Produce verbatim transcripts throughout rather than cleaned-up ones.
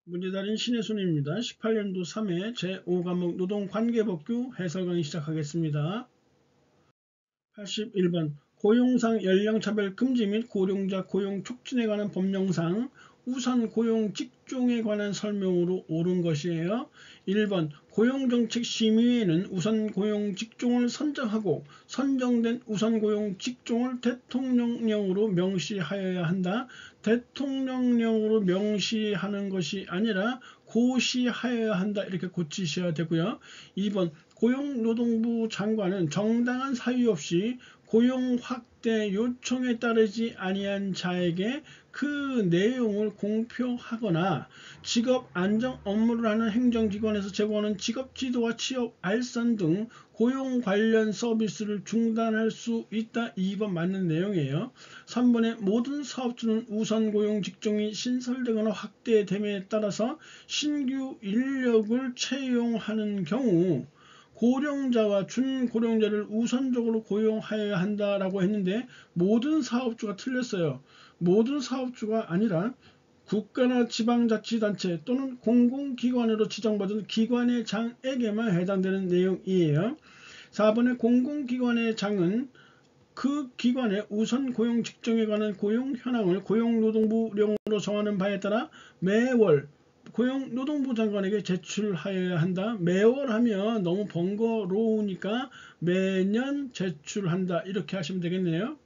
문제달인 신혜순입니다. 십팔 년도 삼 회 제오 과목 노동관계법규 해설 강의 시작하겠습니다. 팔십일 번 고용상 연령차별 금지 및 고령자 고용 촉진에 관한 법령상 우선 고용 직종에 관한 설명으로 옳은 것이에요. 일 번 고용정책 심의회는 우선 고용 직종을 선정하고 선정된 우선 고용 직종을 대통령령으로 명시하여야 한다. 대통령령으로 명시하는 것이 아니라 고시하여야 한다. 이렇게 고치셔야 되고요. 이 번 고용노동부 장관은 정당한 사유 없이 고용 확대 요청에 따르지 아니한 자에게 그 내용을 공표하거나 직업 안정 업무를 하는 행정기관에서 제공하는 직업지도와 취업 알선 등 고용 관련 서비스를 중단할 수 있다. 이 번 맞는 내용이에요. 삼 번에 모든 사업주는 우선 고용 직종이 신설되거나 확대됨에 따라서 신규 인력을 채용하는 경우 고령자와 준고령자를 우선적으로 고용하여야 한다라고 했는데 모든 사업주가 틀렸어요. 모든 사업주가 아니라 국가나 지방자치단체 또는 공공기관으로 지정받은 기관의 장에게만 해당되는 내용이에요. 사 번에 공공기관의 장은 그 기관의 우선 고용 직종에 관한 고용 현황을 고용노동부령으로 정하는 바에 따라 매월 고용노동부 장관에게 제출하여야 한다. 매월 하면 너무 번거로우니까 매년 제출한다. 이렇게 하시면 되겠네요.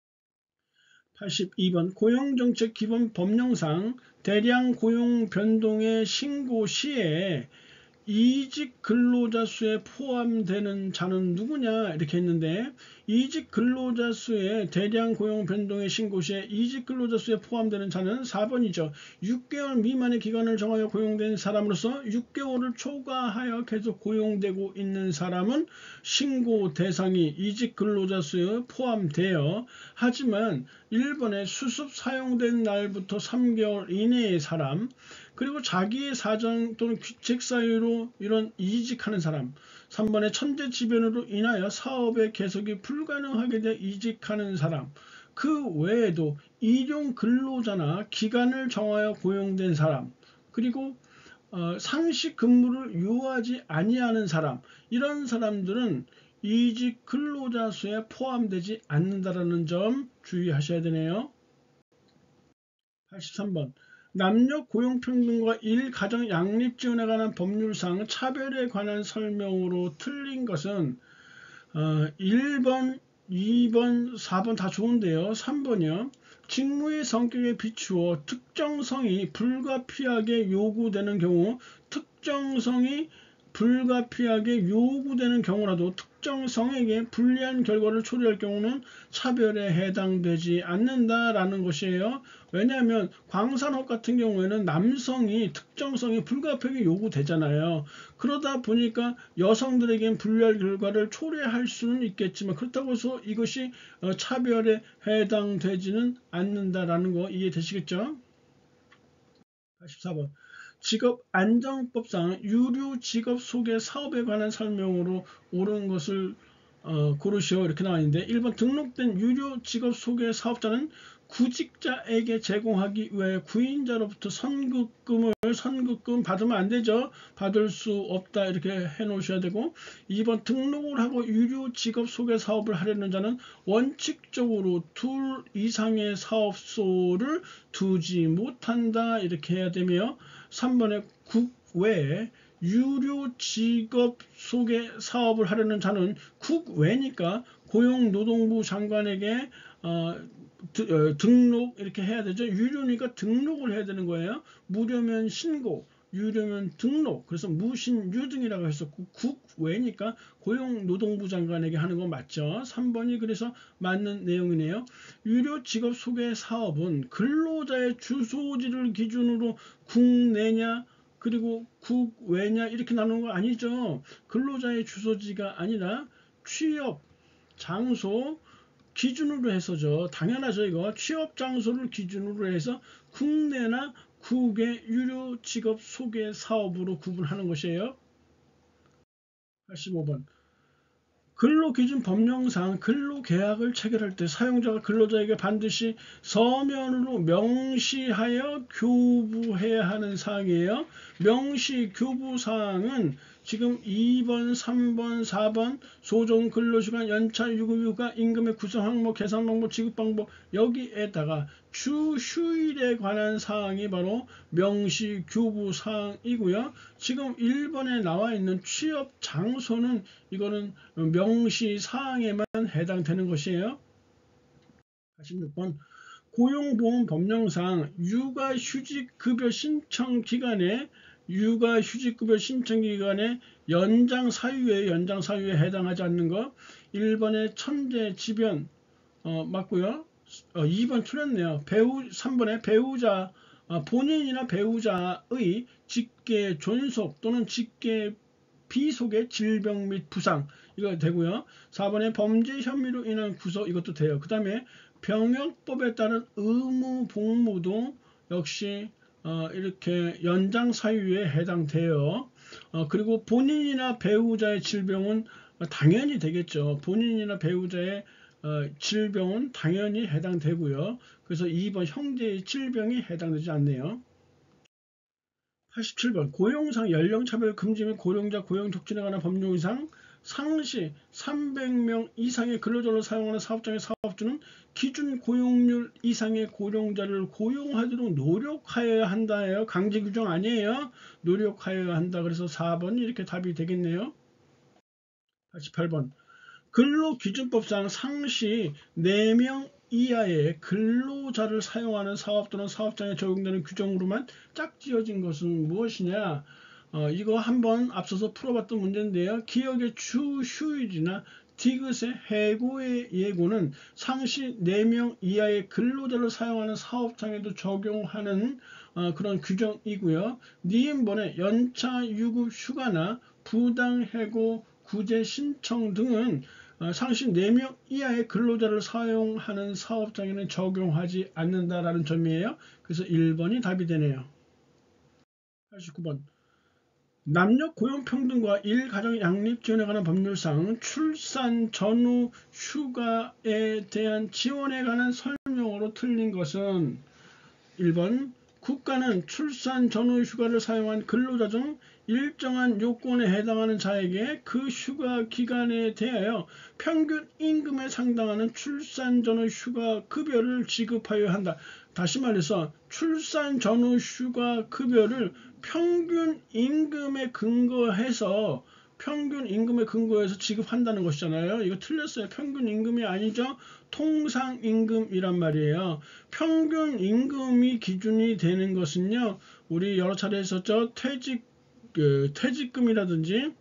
팔십이 번 고용정책 기본 법령상 대량 고용 변동의 신고 시에 이직 근로자 수에 포함되는 자는 누구냐 이렇게 했는데 이직 근로자 수에 대량 고용 변동의 신고 시에 이직 근로자 수에 포함되는 자는 사 번이죠. 육 개월 미만의 기간을 정하여 고용된 사람으로서 육 개월을 초과하여 계속 고용되고 있는 사람은 신고 대상이 이직 근로자 수에 포함되어 하지만 일 번에 수습 사용된 날부터 삼 개월 이내의 사람 그리고 자기의 사정 또는 귀책 사유로 이런 이직하는 사람 삼 번에 천재지변으로 인하여 사업의 계속이 불가능하게 돼 이직하는 사람 그 외에도 일용 근로자나 기간을 정하여 고용된 사람 그리고 어, 상시 근무를 요하지 아니하는 사람 이런 사람들은 이직 근로자 수에 포함되지 않는다는 점 주의하셔야 되네요. 팔십삼 번 남녀 고용평등과 일가정 양립지원에 관한 법률상 차별에 관한 설명으로 틀린 것은 어, 일 번, 이 번, 사 번 다 좋은데요. 삼 번이요. 직무의 성격에 비추어 특정성이 불가피하게 요구되는 경우 특정성이 불가피하게 요구되는 경우라도 특정성에게 불리한 결과를 초래할 경우는 차별에 해당되지 않는다라는 것이에요. 왜냐하면 광산업 같은 경우에는 남성이 특정성이 불가피하게 요구되잖아요. 그러다 보니까 여성들에겐 불리한 결과를 초래할 수는 있겠지만 그렇다고 해서 이것이 차별에 해당되지는 않는다라는 거 이해되시겠죠? 팔십사 번 직업안정법상 유료 직업 소개 사업에 관한 설명으로 옳은 것을 어, 고르시오 이렇게 나와 있는데 일 번 등록된 유료 직업 소개 사업자는 구직자에게 제공하기 위해 구인자로부터 선급금을 선급금 받으면 안 되죠. 받을 수 없다 이렇게 해 놓으셔야 되고 이 번 등록을 하고 유료 직업 소개 사업을 하려는 자는 원칙적으로 둘 이상의 사업소를 두지 못한다 이렇게 해야 되며 삼 번에 국외에 유료 직업 소개 사업을 하려는 자는 국외니까 고용노동부 장관에게 어, 드, 어, 등록 이렇게 해야 되죠. 유료니까 등록을 해야 되는 거예요. 무료면 신고, 유료면 등록. 그래서 무신유등이라고 했었고 국외니까 고용노동부 장관에게 하는 거 맞죠. 삼 번이 그래서 맞는 내용이네요. 유료 직업 소개 사업은 근로자의 주소지를 기준으로 국내냐 그리고 국외냐 이렇게 나누는 거 아니죠. 근로자의 주소지가 아니라 취업 장소 기준으로 해서죠. 당연하죠. 이거 취업 장소를 기준으로 해서 국내나 국외 유료 직업 소개 사업으로 구분하는 것이에요. 팔십오 번 근로기준 법령상 근로계약을 체결할 때 사용자가 근로자에게 반드시 서면으로 명시하여 교부해야 하는 사항이에요. 명시 교부사항은 지금 이 번, 삼 번, 사 번 소정 근로시간, 연차, 유급휴가, 임금의 구성 항목, 계산 방법, 지급 방법 여기에다가 주 휴일에 관한 사항이 바로 명시 교부 사항이고요. 지금 일 번에 나와 있는 취업 장소는 이거는 명시 사항에만 해당되는 것이에요. 사십육 번 고용보험 법령상 육아휴직급여 신청 기간에 육아휴직급여 신청 기간에 연장 사유에 연장 사유에 해당하지 않는 것. 일 번에 천재지변 어, 맞고요. 어, 이 번 틀렸네요. 배우 삼 번에 배우자 어, 본인이나 배우자의 직계 존속 또는 직계 비속의 질병 및 부상 이거 되고요. 사 번에 범죄 혐의로 인한 구속 이것도 돼요. 그 다음에 병역법에 따른 의무 복무도 역시 어, 이렇게 연장 사유에 해당돼요. 어, 그리고 본인이나 배우자의 질병은 당연히 되겠죠. 본인이나 배우자의 어, 질병은 당연히 해당되고요. 그래서 이 번 형제의 질병이 해당되지 않네요. 팔십칠 번 고용상 연령차별 금지 및 고령자 고용 촉진에 관한 법률상 상시 삼백 명 이상의 근로자를 사용하는 사업장의 사업주는 기준 고용률 이상의 고령자를 고용하도록 노력하여야 한다예요. 강제 규정 아니에요. 노력하여야 한다. 그래서 사 번이 이렇게 답이 되겠네요. 팔십팔 번 근로기준법상 상시 네 명 이하의 근로자를 사용하는 사업 또는 사업장에 적용되는 규정으로만 짝지어진 것은 무엇이냐? 어, 이거 한번 앞서서 풀어봤던 문제인데요. 기업의 주 휴일이나 디귿의 해고의 예고는 상시 네 명 이하의 근로자를 사용하는 사업장에도 적용하는 어, 그런 규정이고요. 니은번에 연차, 유급, 휴가나 부당해고, 구제 신청 등은 상시 네 명 이하의 근로자를 사용하는 사업장에는 적용하지 않는다라는 점이에요. 그래서 일 번이 답이 되네요. 팔십구 번 남녀 고용평등과 일가정 양립 지원에 관한 법률상 출산 전후 휴가에 대한 지원에 관한 설명으로 틀린 것은 일 번 국가는 출산 전후 휴가를 사용한 근로자 중 일정한 요건에 해당하는 자에게 그 휴가 기간에 대하여 평균 임금에 상당하는 출산 전후 휴가 급여를 지급하여야 한다. 다시 말해서 출산 전후 휴가 급여를 평균 임금에 근거해서 평균 임금에 근거해서 지급한다는 것이잖아요. 이거 틀렸어요. 평균 임금이 아니죠. 통상 임금이란 말이에요. 평균 임금이 기준이 되는 것은요. 우리 여러 차례 했었죠. 퇴직, 그, 퇴직금이라든지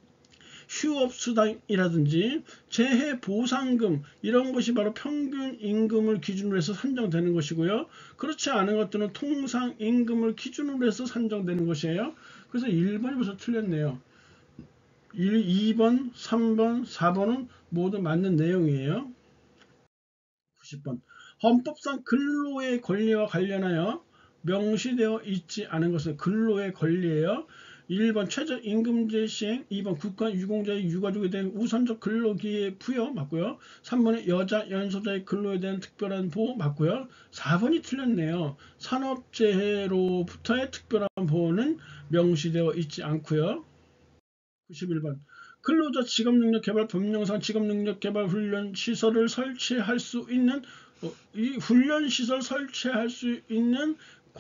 휴업수당이라든지 재해보상금 이런 것이 바로 평균 임금을 기준으로 해서 산정되는 것이고요. 그렇지 않은 것들은 통상 임금을 기준으로 해서 산정되는 것이에요. 그래서 일 번이 벌써 틀렸네요. 일, 이 번, 삼 번, 사 번은 모두 맞는 내용이에요. 구십 번 헌법상 근로의 권리와 관련하여 명시되어 있지 않은 것은 근로의 권리예요. 일 번 최저임금제 시행, 이 번 국가 유공자의 유가족에 대한 우선적 근로기회 부여 맞고요. 삼 번에 여자 연소자의 근로에 대한 특별한 보호 맞고요. 사 번이 틀렸네요. 산업재해로부터의 특별한 보호는 명시되어 있지 않고요. 구십일 번 근로자 직업능력 개발 법령상 직업능력 개발 훈련 시설을 설치할 수 있는 어, 이 훈련 시설 설치할 수 있는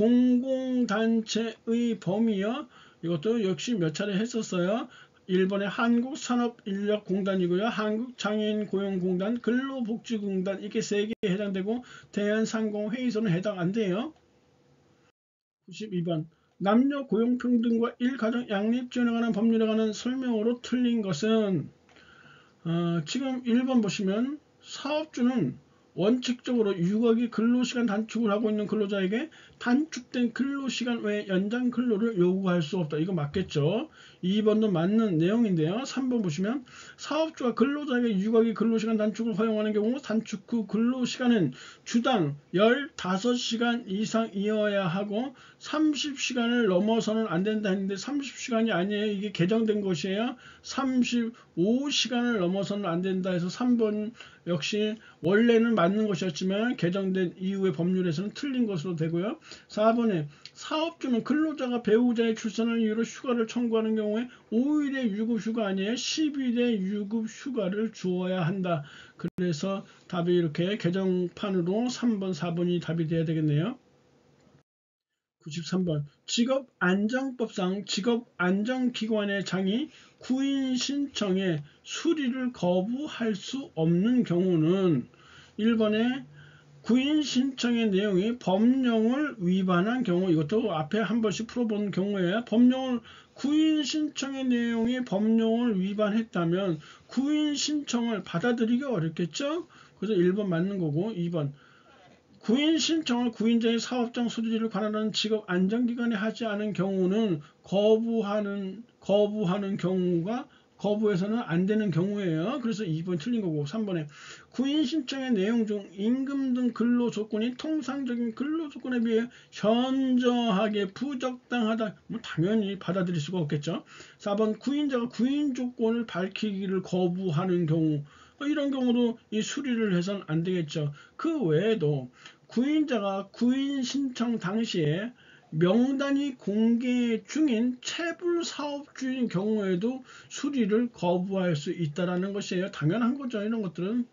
공공단체의 범위요. 이것도 역시 몇 차례 했었어요. 일 번에 한국산업인력공단이고요. 한국장애인고용공단, 근로복지공단 이렇게 세 개에 해당되고 대한상공회의소는 해당 안 돼요. 구십이 번 남녀 고용평등과 일가정 양립 지원에 관한 법률에 관한 설명으로 틀린 것은 어, 지금 일 번 보시면 사업주는 원칙적으로 육아기 근로시간 단축을 하고 있는 근로자에게 단축된 근로시간 외에 연장 근로를 요구할 수 없다. 이거 맞겠죠? 이 번도 맞는 내용인데요. 삼 번 보시면 사업주가 근로자에게 육아기 근로시간 단축을 허용하는 경우 단축 후 근로시간은 주당 열다섯 시간 이상이어야 하고 삼십 시간을 넘어서는 안 된다 했는데 삼십 시간이 아니에요. 이게 개정된 것이에요. 삼십오 시간을 넘어서는 안 된다 해서 삼 번 역시 원래는 맞는 것이었지만 개정된 이후의 법률에서는 틀린 것으로 되고요. 사 번에 사업주는 근로자가 배우자의 출산을 이유로 휴가를 청구하는 경우에 오 일의 유급휴가 아니에요. 십 일의 유급휴가를 주어야 한다. 그래서 답이 이렇게 개정판으로 삼 번, 사 번이 답이 돼야 되겠네요. 구십삼 번 직업안정법상 직업안정기관의 장이 구인 신청에 수리를 거부할 수 없는 경우는 일 번에 구인 신청의 내용이 법령을 위반한 경우, 이것도 앞에 한 번씩 풀어본 경우에 법령을 구인 신청의 내용이 법령을 위반했다면 구인 신청을 받아들이기 어렵겠죠. 그래서 일 번 맞는 거고, 이 번 구인 신청을 구인자의 사업장 수리를 관할하는 직업 안정기관에 하지 않은 경우는 거부하는 거부하는 경우가 거부해서는 안 되는 경우예요. 그래서 이 번 틀린 거고, 삼 번에 구인 신청의 내용 중 임금 등 근로 조건이 통상적인 근로 조건에 비해 현저하게 부적당하다. 뭐 당연히 받아들일 수가 없겠죠. 사 번 구인자가 구인 조건을 밝히기를 거부하는 경우, 이런 경우도 이 수리를 해서는 안 되겠죠. 그 외에도 구인자가 구인 신청 당시에 명단이 공개 중인 체불 사업주인 경우에도 수리를 거부할 수 있다는 것이에요. 당연한 거죠. 이런 것들은.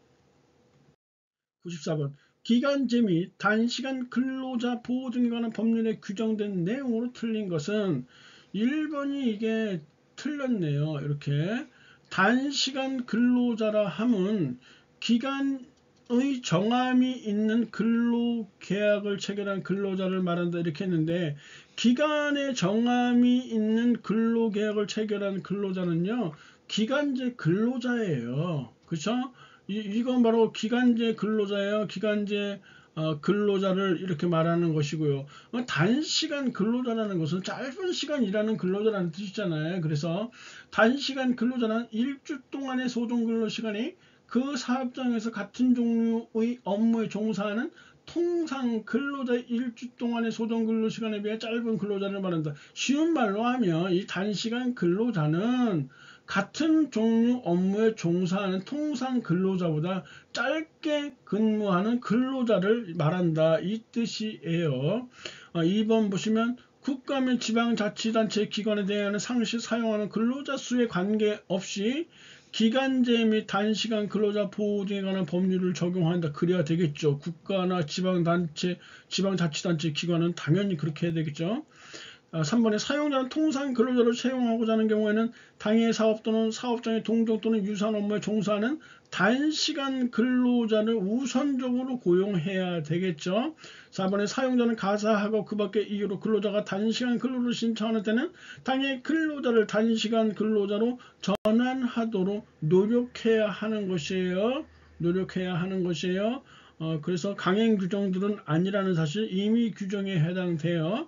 구십사 번 기간제 및 단시간 근로자 보호 등에 관한 법률에 규정된 내용으로 틀린 것은 일 번이 이게 틀렸네요. 이렇게 단시간 근로자라 함은 기간의 정함이 있는 근로계약을 체결한 근로자를 말한다 이렇게 했는데, 기간의 정함이 있는 근로계약을 체결한 근로자는요 기간제 근로자예요. 그렇죠? 이, 이건 바로 기간제 근로자예요. 기간제 어, 근로자를 이렇게 말하는 것이고요. 어, 단시간 근로자라는 것은 짧은 시간 일하는 근로자라는 뜻이잖아요. 그래서 단시간 근로자는 일주 동안의 소정 근로 시간이 그 사업장에서 같은 종류의 업무에 종사하는 통상 근로자의 일주 동안의 소정 근로 시간에 비해 짧은 근로자를 말한다. 쉬운 말로 하면 이 단시간 근로자는 같은 종류 업무에 종사하는 통상 근로자보다 짧게 근무하는 근로자를 말한다. 이 뜻이에요. 어, 이 번 보시면 국가 및 지방자치단체 기관에 대한 상시 사용하는 근로자 수에 관계없이 기간제 및 단시간 근로자 보호 등에 관한 법률을 적용한다. 그래야 되겠죠. 국가나 지방단체, 지방자치단체 기관은 당연히 그렇게 해야 되겠죠. 삼 번에 사용자는 통상 근로자를 채용하고자 하는 경우에는 당해 사업 또는 사업장의 동종 또는 유사한 업무에 종사하는 단시간 근로자를 우선적으로 고용해야 되겠죠. 사 번에 사용자는 가사하고 그 밖의 이유로 근로자가 단시간 근로를 신청하는 때는 당해 근로자를 단시간 근로자로 전환하도록 노력해야 하는 것이에요. 노력해야 하는 것이에요. 어, 그래서 강행 규정들은 아니라는 사실, 임의 규정에 해당돼요.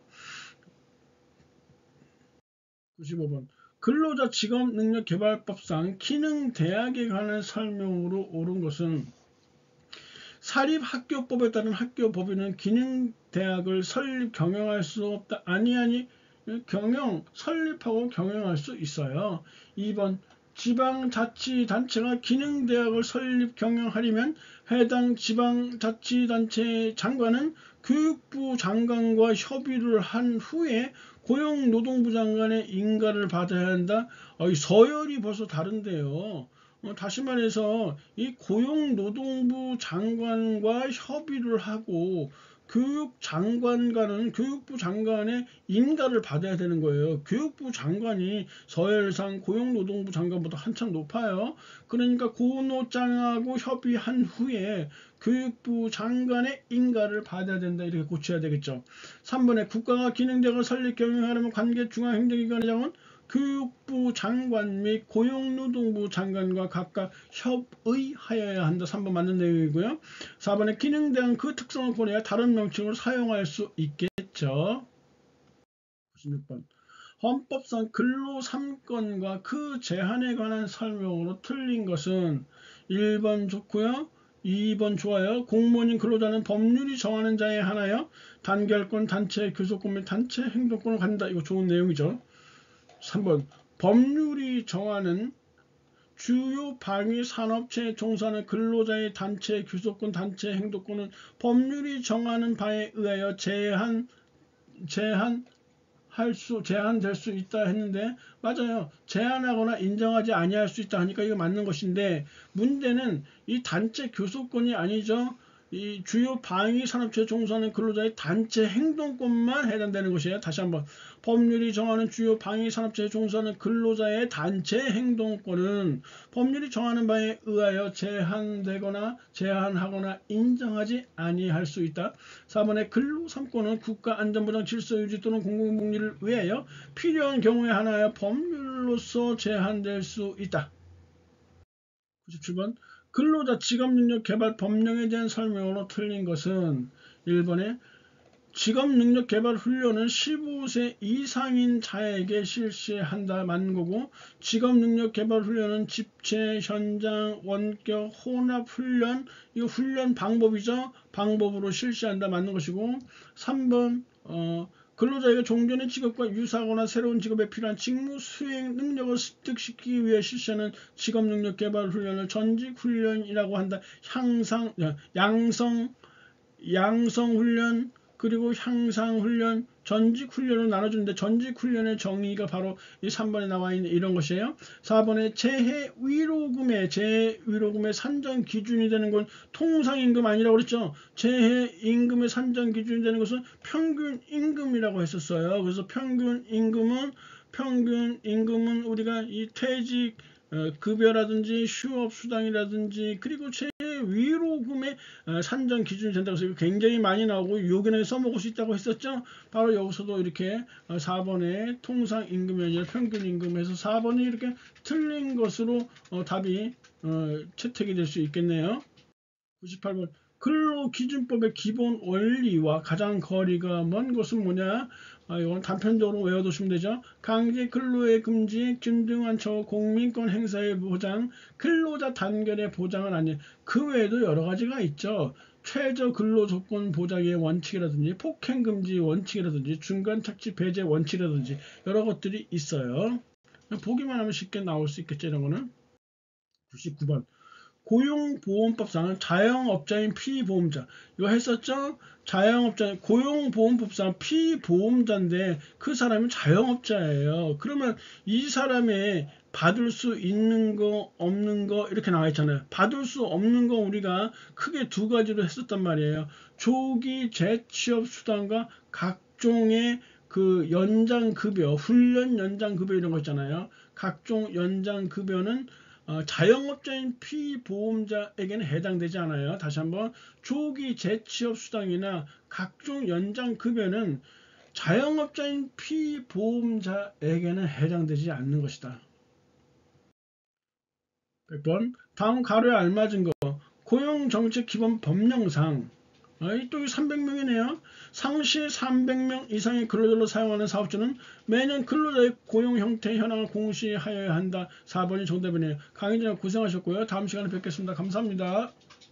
구십오 번 근로자 직업능력개발법상 기능대학에 관한 설명으로 옳은 것은 사립학교법에 따른 학교법인은 기능대학을 설립 경영할 수 없다. 아니 아니 경영 설립하고 경영할 수 있어요. 이 번 지방자치단체가 기능대학을 설립 경영하려면 해당 지방자치단체 장관은 교육부 장관과 협의를 한 후에 고용노동부 장관의 인가를 받아야 한다. 어, 이 서열이 벌써 다른데요. 어, 다시 말해서 이 고용노동부 장관과 협의를 하고 교육장관과는 교육부 장관의 인가를 받아야 되는 거예요. 교육부 장관이 서열상 고용노동부 장관보다 한참 높아요. 그러니까 고노장하고 협의한 후에 교육부 장관의 인가를 받아야 된다. 이렇게 고쳐야 되겠죠. 삼 번에 국가가 기능대학을 설립 경영하려면 관계 중앙행정기관의 장은 교육부 장관 및 고용노동부 장관과 각각 협의하여야 한다. 삼 번 맞는 내용이고요. 사 번에 기능대항 그 특성을 고려해 다른 명칭으로 사용할 수 있겠죠. 구십육 번 헌법상 근로 삼 권과 그 제한에 관한 설명으로 틀린 것은 일 번 좋고요. 이 번 좋아요. 공무원인 근로자는 법률이 정하는 자에 한하여 단결권, 단체 교섭권 및 단체 행동권을 갖는다. 이거 좋은 내용이죠. 삼 번 법률이 정하는 주요 방위 산업체에 종사하는 근로자의 단체 교섭권, 단체 행동권은 법률이 정하는 바에 의하여 제한 제한 할 수, 제한될 수 있다 했는데, 맞아요. 제한하거나 인정하지 아니할 수 있다 하니까 이거 맞는 것인데, 문제는 이 단체 교섭권이 아니죠. 이 주요 방위 산업체에 종사하는 근로자의 단체 행동권만 해당되는 것이에요. 다시 한번 법률이 정하는 주요 방위 산업체에 종사하는 근로자의 단체 행동권은 법률이 정하는 바에 의하여 제한되거나 제한하거나 인정하지 아니할 수 있다. 사 번에 근로 삼 권은 국가 안전보장 질서 유지 또는 공공복리를 위하여 필요한 경우에 하나여 법률로서 제한될 수 있다. 구십칠 번 근로자 직업능력 개발 법령에 대한 설명으로 틀린 것은 일 번에 직업능력 개발 훈련은 십오 세 이상인 자에게 실시한다. 맞는 거고, 직업능력 개발 훈련은 집체, 현장, 원격, 혼합 훈련, 이거 훈련 방법이죠. 방법으로 실시한다. 맞는 것이고, 삼 번 어, 근로자에게 종전의 직업과 유사하거나 새로운 직업에 필요한 직무 수행 능력을 습득시키기 위해 실시하는 직업능력 개발 훈련을 전직훈련이라고 한다. 향상, 양성, 양성훈련, 그리고 향상훈련, 전직훈련을 나눠주는데 전직훈련의 정의가 바로 이 삼 번에 나와 있는 이런 것이에요. 사 번에 재해 위로금의 재해 위로금의 산정 기준이 되는 건 통상임금 아니라고 그랬죠. 재해 임금의 산정 기준이 되는 것은 평균 임금이라고 했었어요. 그래서 평균 임금은 평균 임금은 우리가 이 퇴직 급여라든지 휴업수당이라든지 그리고 재해 위로금의 산정 기준이 된다고 해서 굉장히 많이 나오고 요견에 써먹을 수 있다고 했었죠. 바로 여기서도 이렇게 사 번에 통상임금이 아니라 평균임금에서 사 번이 이렇게 틀린 것으로 답이 채택이 될 수 있겠네요. 구십팔 번 근로기준법의 기본 원리와 가장 거리가 먼 것은 뭐냐? 아, 이건 단편적으로 외워두시면 되죠. 강제 근로의 금지, 균등한 처우, 공민권 행사의 보장, 근로자 단결의 보장은 아니에요. 그 외에도 여러 가지가 있죠. 최저 근로 조건 보장의 원칙이라든지 폭행 금지 원칙이라든지 중간 착취 배제 원칙이라든지 여러 것들이 있어요. 보기만 하면 쉽게 나올 수 있겠죠. 이런 거는. 구십구 번 고용보험법상은 자영업자인 피보험자, 이거 했었죠? 자영업자, 고용보험법상 피보험자인데 그 사람이 자영업자예요. 그러면 이 사람의 받을 수 있는 거 없는 거 이렇게 나와 있잖아요. 받을 수 없는 거 우리가 크게 두 가지로 했었단 말이에요. 조기 재취업 수당과 각종의 그 연장급여, 훈련 연장급여 이런 거 있잖아요. 각종 연장급여는 어, 자영업자인 피보험자에게는 해당되지 않아요. 다시 한번 조기 재취업 수당이나 각종 연장급여는 자영업자인 피보험자에게는 해당되지 않는 것이다. 백 번 다음 가로에 알맞은 거 고용정책기본법령상 또 삼백 명이네요. 상시 삼백 명 이상의 근로자로 사용하는 사업주는 매년 근로자의 고용 형태 현황을 공시하여야 한다. 사 번이 정답이네요. 강의자 고생하셨고요. 다음 시간에 뵙겠습니다. 감사합니다.